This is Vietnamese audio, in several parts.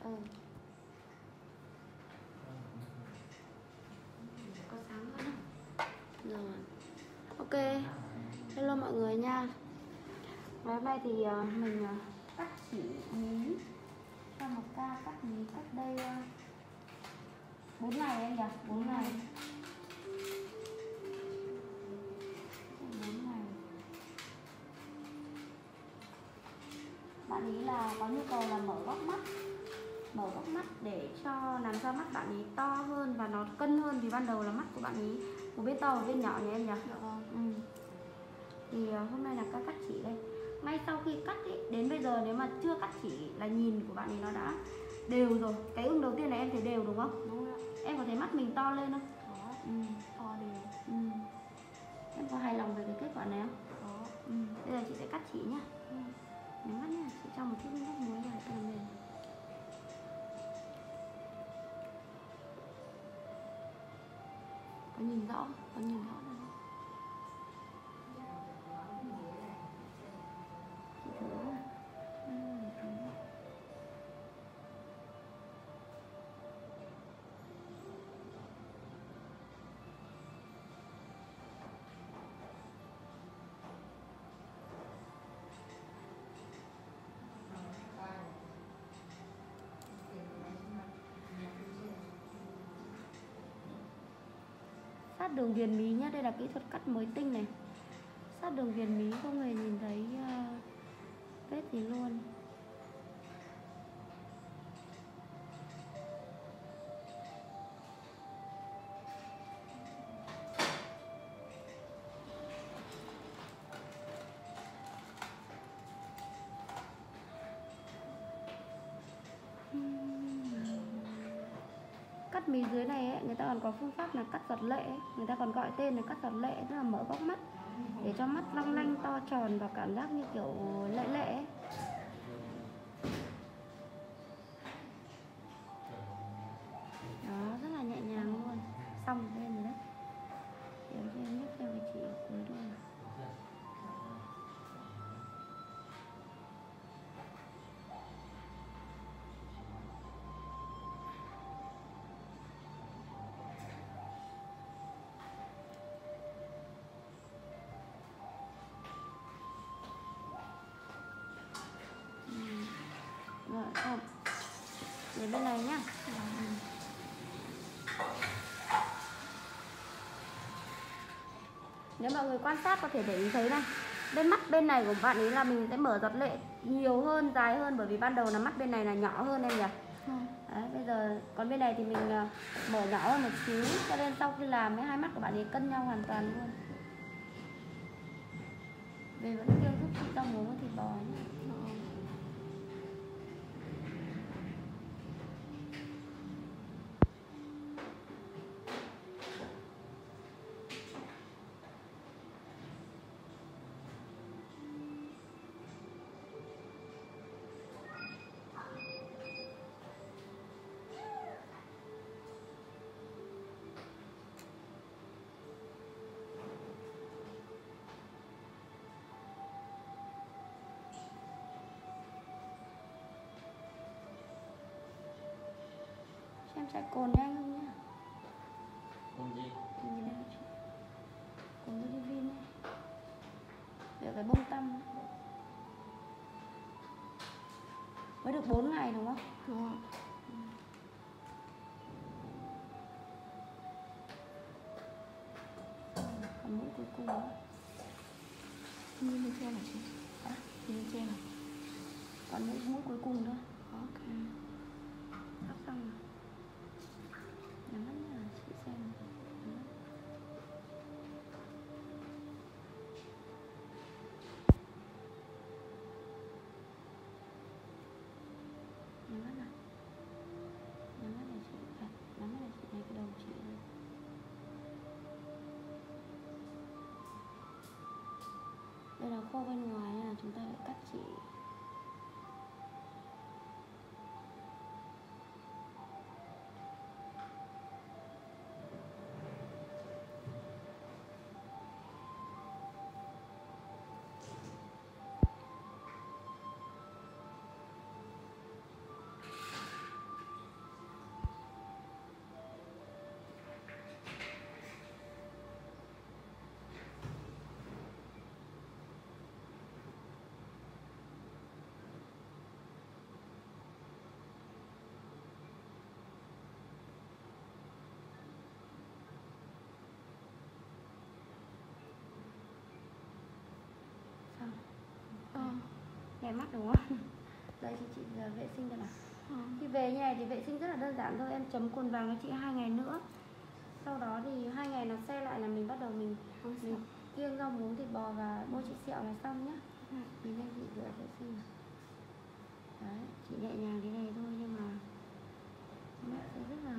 Ừ. Có sáng hơn không? Rồi. Ok. Hello mọi người nha. Ngày hôm nay thì mình cắt chỉ mí cho một ca cắt mí cách đây 4 ngày em nhỉ? 4 ngày. 4 ngày. Bạn ý là có nhu cầu là mở góc mắt để cho làm cho mắt bạn ý to hơn và nó cân hơn, vì ban đầu là mắt của bạn ý một bên to một bên nhỏ nhỉ em nhỉ? Thì hôm nay là ca cắt chỉ đây. Ngay sau khi cắt ý, đến bây giờ nếu mà chưa cắt chỉ là nhìn của bạn ấy nó đã đều rồi. Cái ưng đầu tiên này em thấy đều đúng không? Đúng rồi. Em có thấy mắt mình to lên không? Có. To đều. Em có hài lòng về cái kết quả này không? Có. Bây giờ chị sẽ cắt chỉ nhá. Nhắm mắt nhá, chị cho một chút nước muối vào cho nó mềm. Có nhìn rõ không? Có nhìn rõ không? Chị thử nha. Sát đường viền mí nhá, đây là kỹ thuật cắt mới tinh này. Sát đường viền mí không hề nhìn thấy vết gì luôn. Cắt mí dưới này ấy, người ta còn có phương pháp là cắt giọt lệ ấy. Người ta còn gọi tên là cắt giọt lệ, tức là mở góc mắt để cho mắt long lanh to tròn và cảm giác như kiểu lệ lệ ấy. Đó, rất là nhẹ nhàng luôn. Xong lên rồi đấy. Để em nhấc theo cái chỉ cuối luôn. Rồi, xong. Để bên này nhá. Nếu mọi người quan sát có thể để ý thấy này, bên mắt bên này của bạn ấy là mình sẽ mở giọt lệ nhiều hơn, dài hơn, bởi vì ban đầu là mắt bên này là nhỏ hơn em nhỉ? Đấy, bây giờ còn bên này thì mình mở nhỏ hơn một xíu, cho nên sau khi làm hai mắt của bạn ấy cân nhau hoàn toàn luôn. Về vẫn kêu giúp chị rau muống với thịt bò nhé. Em chạy cồn nhanh không nhá? Cồn gì? Nhìn đây chị. Cồn Vin này. Để cái bông tăm ấy. Mới được 4 ngày đúng không? Đúng rồi. Còn mũi cuối cùng nữa. Nhìn lên trên hả chị? Nhìn lên trên hả? Còn mũi cuối cùng thôi. Ok. Sắp xong rồi. Nhắm mắt nhá, chị xem. Nhắm mắt này. Nhắm mắt này chị. Nhắm mắt này chị thấy cái đầu chị đây. Đây là khô bên ngoài là chúng ta phải cắt chỉ. kè mắt đúng không? Đây thì chị giờ vệ sinh đây nào. Khi về như này thì vệ sinh rất là đơn giản thôi. Em chấm cồn vàng cho chị 2 ngày nữa. Sau đó thì 2 ngày nó se lại là mình bắt đầu mình kiêng rau muống, thịt bò và bôi trị sẹo là xong nhá. Mình lên chị rửa vệ sinh. Đấy, chị nhẹ nhàng thế này thôi nhưng mà nó sẽ rất là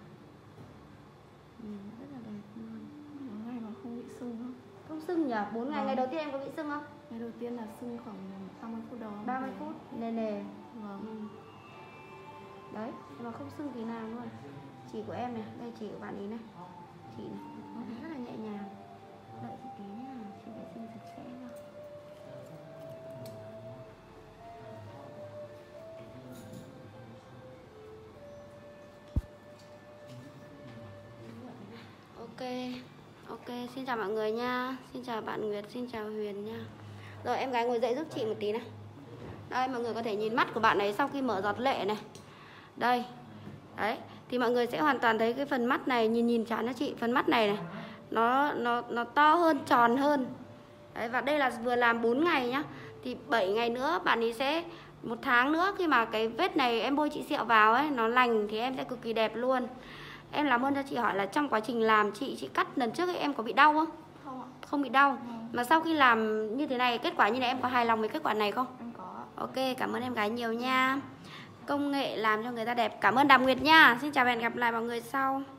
đẹp luôn. 4 ngày mà không bị sưng không? Không sưng nhỉ? 4 ngày, ngày đầu tiên em có bị sưng không? Ngày đầu tiên là sưng khoảng 30 phút đầu. 30 phút, nề nề. Vâng. Đấy, mà không sưng tí nào luôn. Chỉ của em này, đây chỉ của bạn ấy này. Chị này, rất là nhẹ nhàng. Đợi chị tí nhá, chị vệ sinh sạch sẽ ra. Ok, xin chào mọi người nha. Xin chào bạn Nguyệt, xin chào Huyền nha. Rồi em gái ngồi dậy giúp chị một tí này. Đây, mọi người có thể nhìn mắt của bạn ấy sau khi mở giọt lệ này. Đây. Đấy, thì mọi người sẽ hoàn toàn thấy cái phần mắt này, nhìn chán cho chị, phần mắt này này nó to hơn, tròn hơn. Đấy, và đây là vừa làm 4 ngày nhá. Thì 7 ngày nữa bạn ấy sẽ 1 tháng nữa khi mà cái vết này em bôi trị sẹo vào ấy nó lành thì em sẽ cực kỳ đẹp luôn. Em làm ơn cho chị hỏi là trong quá trình làm chị cắt lần trước ấy, em có bị đau không? Không ạ. Không bị đau. Mà sau khi làm như thế này, kết quả như này em có hài lòng với kết quả này không? Em có. Ok, cảm ơn em gái nhiều nha. Công nghệ làm cho người ta đẹp. Cảm ơn Đàm Nguyệt nha. Xin chào và hẹn gặp lại mọi người sau.